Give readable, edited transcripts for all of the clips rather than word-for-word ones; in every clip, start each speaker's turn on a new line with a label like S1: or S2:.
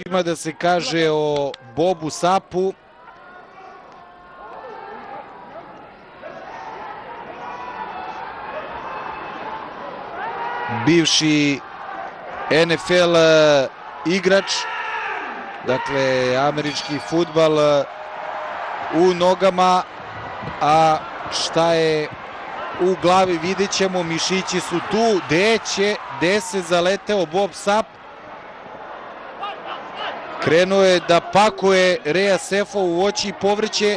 S1: ima da se kaže o Bobu Sappu. Bivši NFL igrač, dakle američki fudbal u nogama, a šta je u glavi vidjet ćemo, mišići su tu, gde se zaleteo Bob Sapp. Krenuo je da pakuje Raya Sefo u voće i povrće.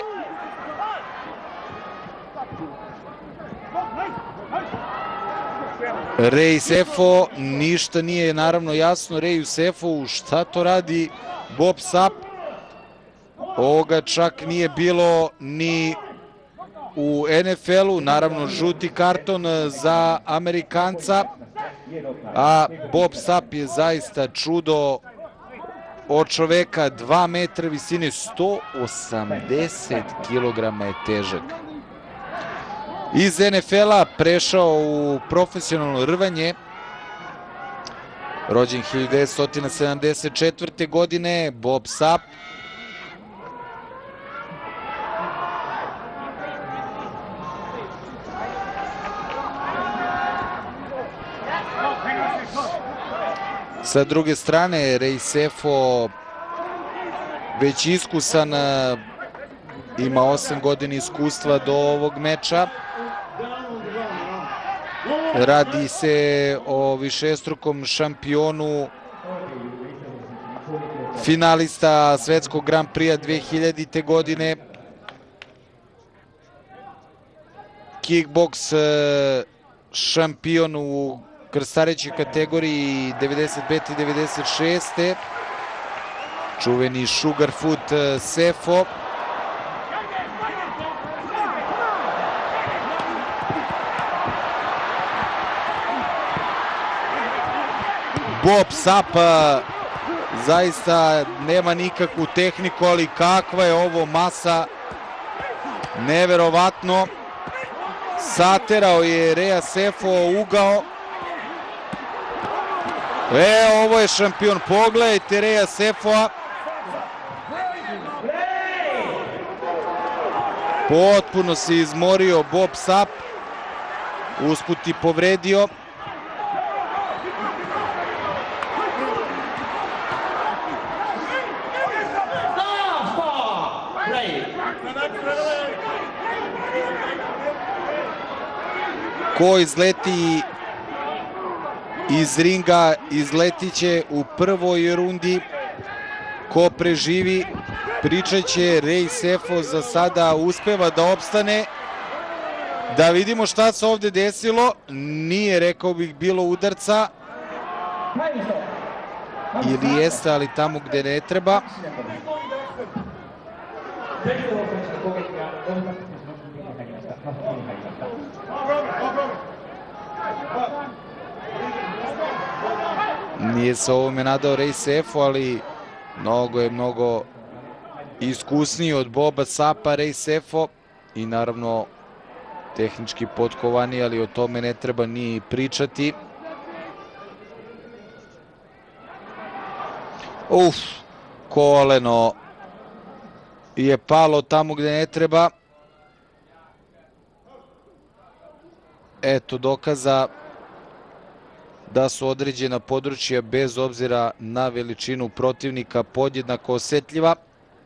S1: Ray Sefo, ništa nije naravno jasno Rayu Sefovu šta to radi Bob Sapp. Ovoga čak nije bilo ni u NFL-u, naravno žuti karton za Amerikanca, a Bob Sapp je zaista čudo od čoveka, 2 metra visine, 180 kilograma je težak. Iz NFL-a prešao u profesionalno rvanje, rođen 1974. godine, Bob Sapp. Sa druge strane, Ray Sefo već iskusan, ima 8 godina iskustva do ovog meča. Radi se o višestrukom šampionu, finalista svetskog Grand Prix-a 2000. godine. Kickbox šampion u krstarećoj kategoriji 95. i 96. Čuveni Sugarfoot Sefo. Bob Sapp zaista nema nikakvu tehniku, ali kakva je ovo masa, neverovatno. Saterao je Raya Sefo ugao. Ovo je šampion, pogledajte Raya Sefoa. Potpuno se izmorio Bob Sapp, usput i povredio. Ko izleti iz ringa, izletit će u prvoj rundi. Ko preživi, pričat će. Ray Sefo za sada uspeva da opstane. Da vidimo šta se ovde desilo. Nije, rekao bih, bilo udarca. Ili jeste, ali tamo gde ne treba. Nije se ovome nadao Ray Sefo, ali mnogo iskusniji od Boba Sappa Ray Sefo i naravno tehnički potkovani, ali o tome ne treba ni pričati. Koleno je palo tamo gde ne treba. Eto dokaza da su određena područja, bez obzira na veličinu protivnika, podjednako osetljiva.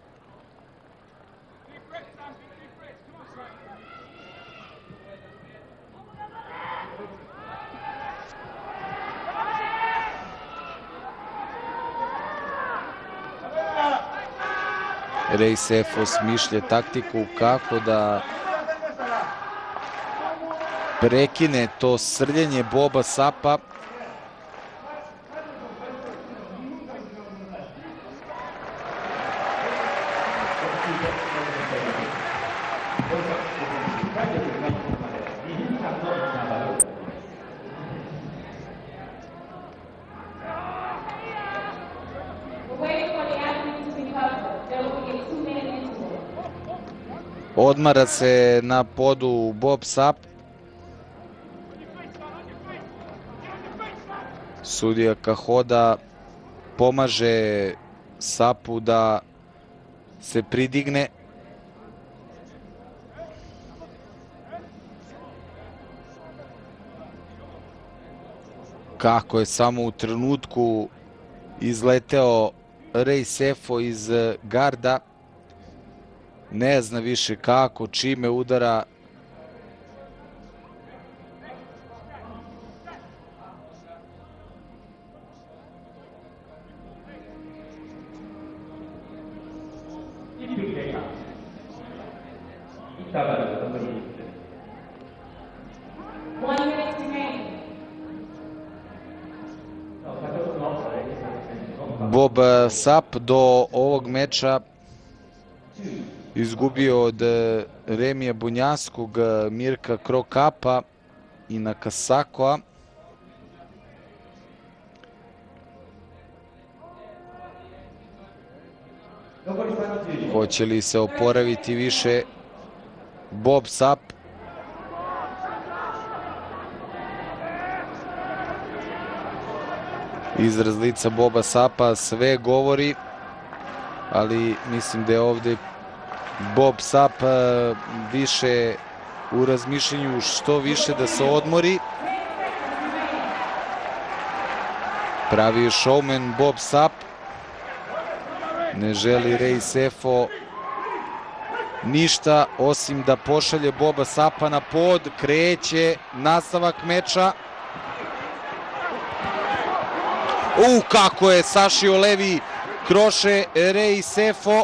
S1: Ray Sefo smišlja taktiku kako da prekine to srljenje Boba Sappa. Odmara se na podu Bob Sapp. Sudija Kahoda pomaže Sappu da se pridigne. Kako je samo u trenutku izleteo Ray Sefo iz garda. Ne zna više kako, čime udara. Bob Sapp do ovog meča izgubio od Remija Bunjaskog, Mirka Krokapa i Nakasakoa. Hoće li se oporaviti više Bob Sapp? Izraz lica Boba Sappa sve govori, ali mislim da je ovde Bob Sapp više u razmišljenju što više da se odmori. Pravi je showman Bob Sapp. Ne želi Ray Sefo ništa osim da pošalje Boba Sappa na pod. Kreće nastavak meča. Kako je sašio levi kroše Ray Sefo.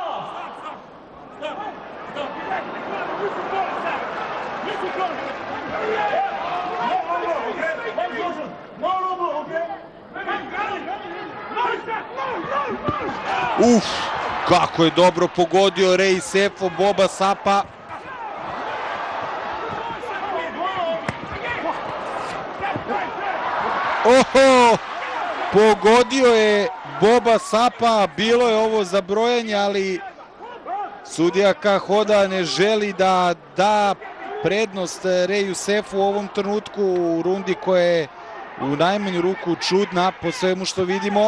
S1: Kako je dobro pogodio Ray Sefo Boba Sappa. Pogodio je Boba Sappa, bilo je ovo za brojanje, ali sudija Kahoda ne želi da da prednost Rayu Sefu u ovom trenutku u rundi koja je u najmanju ruku čudna po svemu što vidimo.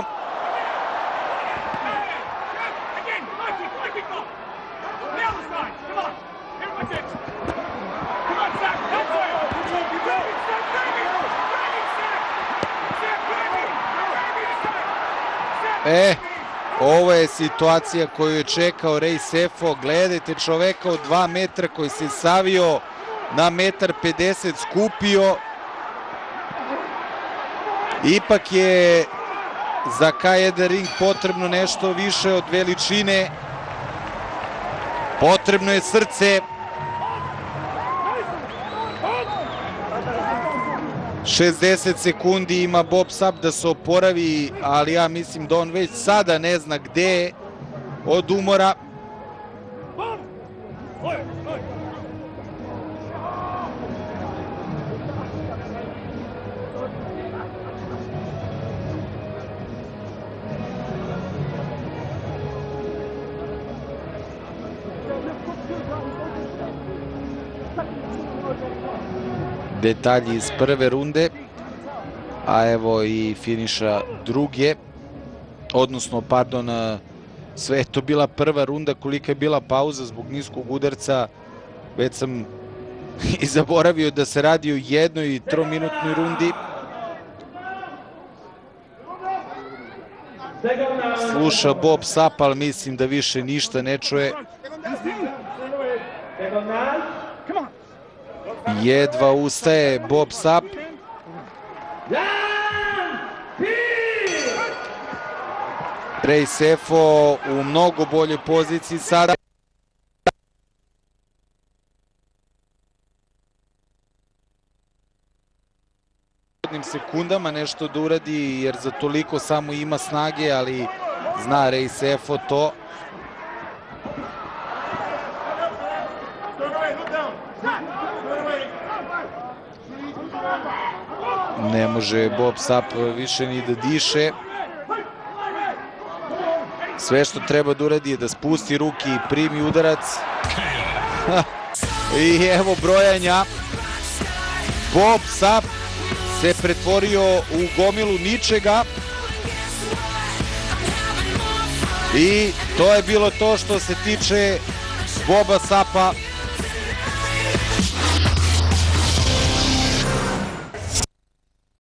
S1: Ovo je situacija koju je čekao Ray Sefo. Gledajte čoveka od 2 metra koji se savio na 1,50 m, skupio. Ipak je za K1 ring potrebno nešto više od veličine. Potrebno je srce. 60 sekundi ima Bob Sapp da se oporavi, ali ja mislim da on već sada ne zna gde je od umora. Detalji iz prve runde, a evo i finiša druge, odnosno, pardon, sve je to bila prva runda. Kolika je bila pauza zbog niskog udarca, već sam i zaboravio da se radi o jednoj 3-minutnoj rundi. Sluša Bob Sapp, ali mislim da više ništa ne čuje. Jedva ustaje Bob Sapp. Ray Sefo u mnogo boljoj poziciji sada. Sekundama nešto da uradi, jer za toliko samo ima snage, ali zna Ray Sefo to. Ne može Bob Sapp više ni da diše. Sve što treba da uradi je da spusti ruke i primi udarac. I evo brojanja. Bob Sapp se pretvorio u gomilu ničega. I to je bilo to što se tiče Boba Sappa.